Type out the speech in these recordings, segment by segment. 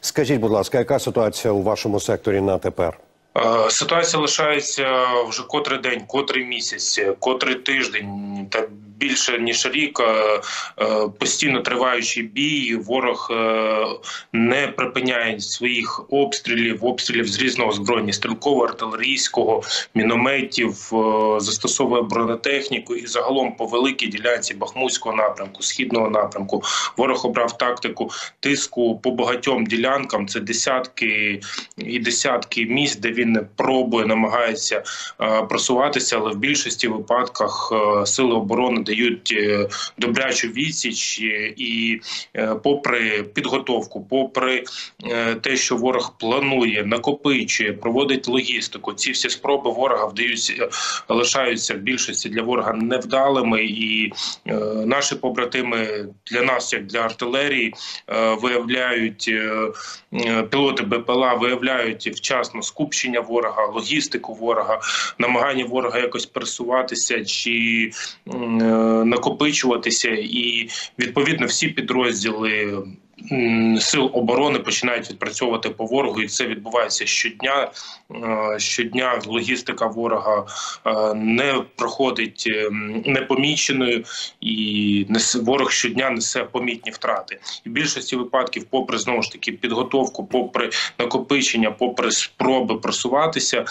Скажіть, будь ласка, яка ситуація у вашому секторі на тепер? Ситуація лишається вже котрий день, котрий місяць, котрий тиждень та більше ніж рік. Постійно триваючий бій. Ворог не припиняє своїх обстрілів з різного озброєння: стрілкового, артилерійського, мінометів, застосовує бронетехніку. І загалом по великій ділянці Бахмутського напрямку, Східного напрямку ворог обрав тактику тиску по багатьом ділянкам. Це десятки і десятки місць, де він пробує, намагається просуватися, але в більшості випадках сили оборони дають добрячу відсіч. І попри підготовку, попри те, що ворог планує, накопичує, проводить логістику, ці всі спроби ворога лишаються в більшості для ворога невдалими. І наші побратими для нас, як для артилерії, виявляють, пілоти БПЛА виявляють вчасно скупчення ворога, логістику ворога, намагання ворога якось пересуватися чи накопичуватися. І відповідно всі підрозділи сил оборони починають відпрацьовувати по ворогу, і це відбувається щодня. Щодня логістика ворога не проходить непоміченою, і ворог щодня несе помітні втрати. І в більшості випадків, попри знову ж таки підготовку, попри накопичення, попри спроби просуватися,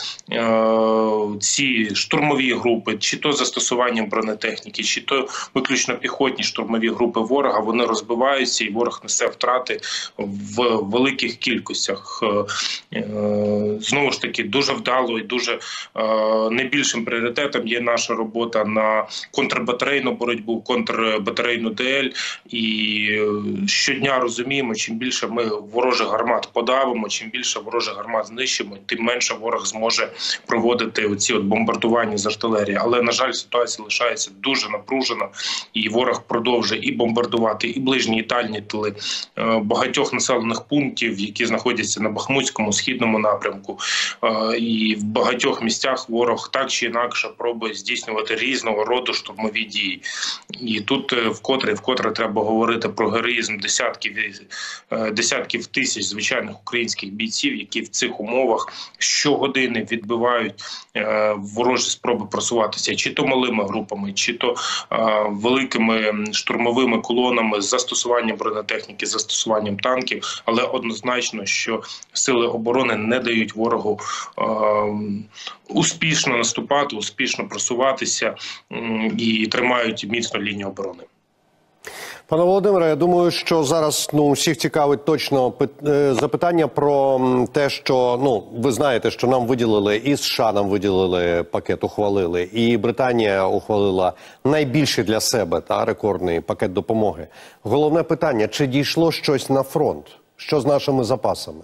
ці штурмові групи, чи то застосуванням бронетехніки, чи то виключно піхотні штурмові групи ворога, вони розбиваються, і ворог несе втрати в великих кількостях. Знову ж таки, дуже вдало і дуже найбільшим пріоритетом є наша робота на контрбатарейну боротьбу, контрбатарейну ДЛ. І щодня розуміємо, чим більше ми ворожих гармат подавимо, чим більше ворожих гармат знищимо, тим менше ворог зможе проводити оці бомбардування з артилерії. Але, на жаль, ситуація лишається дуже напружена, і ворог продовжує і бомбардувати, і ближні, і дальні тили багатьох населених пунктів, які знаходяться на Бахмутському, Східному напрямку. І в багатьох місцях ворог так чи інакше пробує здійснювати різного роду штурмові дії. І тут вкотре треба говорити про героїзм десятків тисяч звичайних українських бійців, які в цих умовах щогодини відбивають ворожі спроби просуватися чи то малими групами, чи то великими штурмовими колонами з застосуванням бронетехніки, з застосуванням танків. Але однозначно, що сили оборони не дають ворогу успішно наступати, успішно просуватися і тримають міцно лінію оборони. Пане Володимире, я думаю, що зараз всіх цікавить точно запитання про те, що, ви знаєте, що нам виділили, і США нам виділили пакет, ухвалили, і Британія ухвалила найбільший для себе рекордний пакет допомоги. Головне питання, чи дійшло щось на фронт? Що з нашими запасами?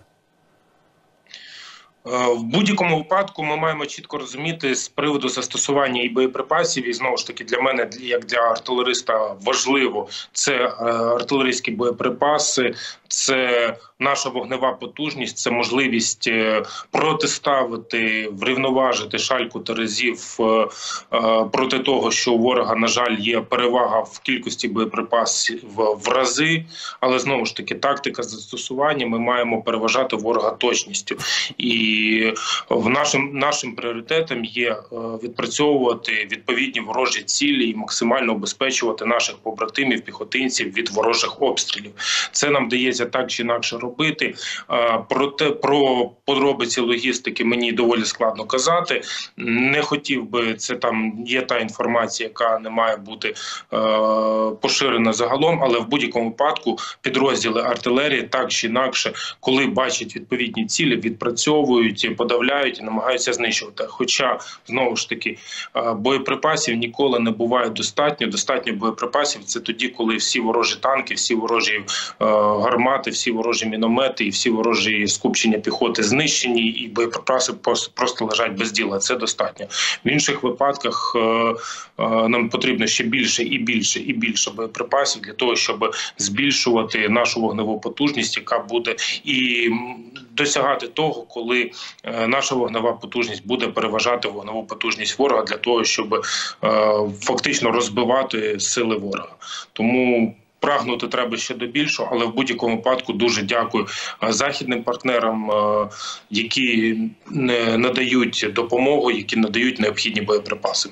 В будь-якому випадку ми маємо чітко розуміти з приводу застосування і боєприпасів, і знову ж таки для мене, як для артилериста, важливо – це артилерійські боєприпаси, це наша вогнева потужність, це можливість протиставити, врівноважити шальку терезів проти того, що у ворога, на жаль, є перевага в кількості боєприпасів в рази, але знову ж таки тактика застосування, ми маємо переважати ворога точністю. І нашим пріоритетом є відпрацьовувати відповідні ворожі цілі і максимально обезпечувати наших побратимів, піхотинців від ворожих обстрілів. Це нам дається так чи інакше робити. Про подробиці логістики мені доволі складно казати. Не хотів би, це там є та інформація, яка не має бути поширена загалом, але в будь-якому випадку підрозділи артилерії так чи інакше, коли бачать відповідні цілі, відпрацьовують, подавляють і намагаються знищувати. Хоча, знову ж таки, боєприпасів ніколи не буває достатньо. Достатньо боєприпасів – це тоді, коли всі ворожі танки, всі ворожі гармати, всі ворожі міномети і всі ворожі скупчення піхоти знищені, і боєприпаси просто лежать без діла. Це достатньо. В інших випадках нам потрібно ще більше і більше і більше боєприпасів для того, щоб збільшувати нашу вогневу потужність, яка буде і досягати того, коли наша вогнева потужність буде переважати вогневу потужність ворога для того, щоб фактично розбивати сили ворога. Тому Прагнути треба ще до більшого, але в будь-якому випадку дуже дякую західним партнерам, які надають допомогу, які надають необхідні боєприпаси.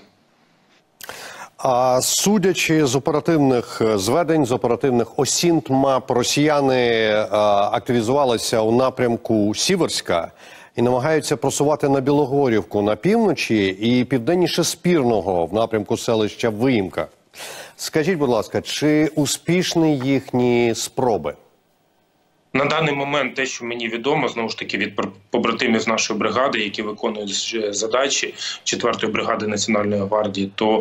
А судячи з оперативних зведень, з оперативних осінт МАП, росіяни активізувалися у напрямку Сіверська і намагаються просувати на Білогорівку на півночі і південніше Спірного в напрямку селища Виїмка. Скажіть, будь ласка, чи успішні їхні спроби? На даний момент те, що мені відомо, знову ж таки, від побратимів з нашої бригади, які виконують задачі 4-ї бригади Національної гвардії, то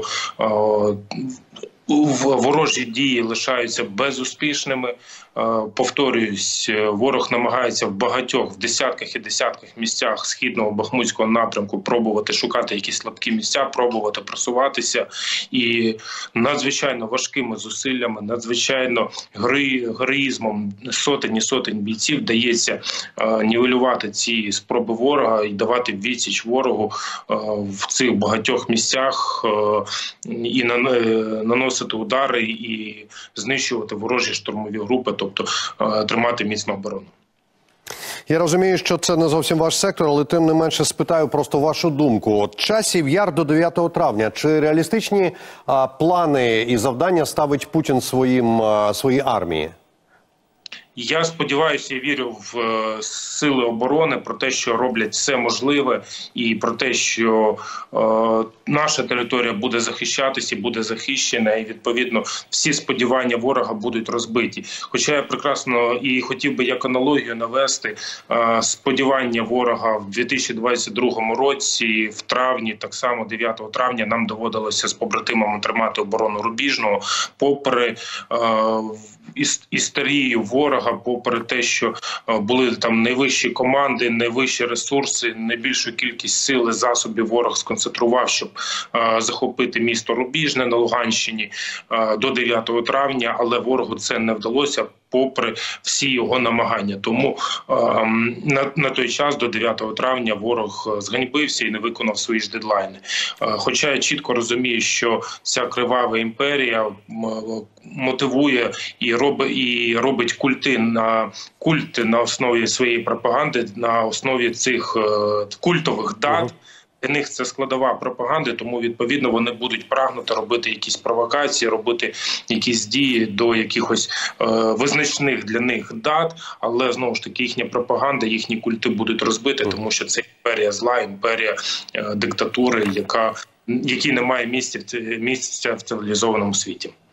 ворожі дії лишаються безуспішними. Повторююсь, ворог намагається в десятках і десятках місцях східного Бахмутського напрямку пробувати шукати якісь слабкі місця, пробувати просуватися. І надзвичайно важкими зусиллями, надзвичайно героїзмом сотень і сотень бійців вдається нівелювати ці спроби ворога і давати відсіч ворогу в цих багатьох місцях і наносити удари і знищувати ворожі штурмові групи, тобто тримати міцну оборону. Я розумію, що це не зовсім ваш сектор, але тим не менше спитаю просто вашу думку. От Часів Яр до 9 травня. Чи реалістичні плани і завдання ставить Путін своїй армії? Я сподіваюся і вірю в сили оборони, про те, що роблять все можливе, і про те, що наша територія буде захищатися, буде захищена, і відповідно всі сподівання ворога будуть розбиті. Хоча я прекрасно і хотів би як аналогію навести сподівання ворога в 2022 році, в травні, так само 9 травня, нам доводилося з побратимами тримати оборону Рубіжного, попри істерію ворога, попри те, що були там найвищі команди, найвищі ресурси, найбільшу кількість сил і засобів ворог сконцентрував, щоб захопити місто Рубіжне на Луганщині до 9 травня, але ворогу це не вдалося, попри всі його намагання. Тому на той час, до 9 травня, ворог зганьбився і не виконав свої ж дедлайни. Хоча я чітко розумію, що ця кривава імперія мотивує і робить культи на основі своєї пропаганди, на основі цих культових дат. Для них це складова пропаганди, тому відповідно вони будуть прагнути робити якісь провокації, робити якісь дії до якихось визначних для них дат, але знову ж таки їхня пропаганда, їхні культи будуть розбиті, тому що це імперія зла, імперія диктатури, якій не має місця в цивілізованому світі.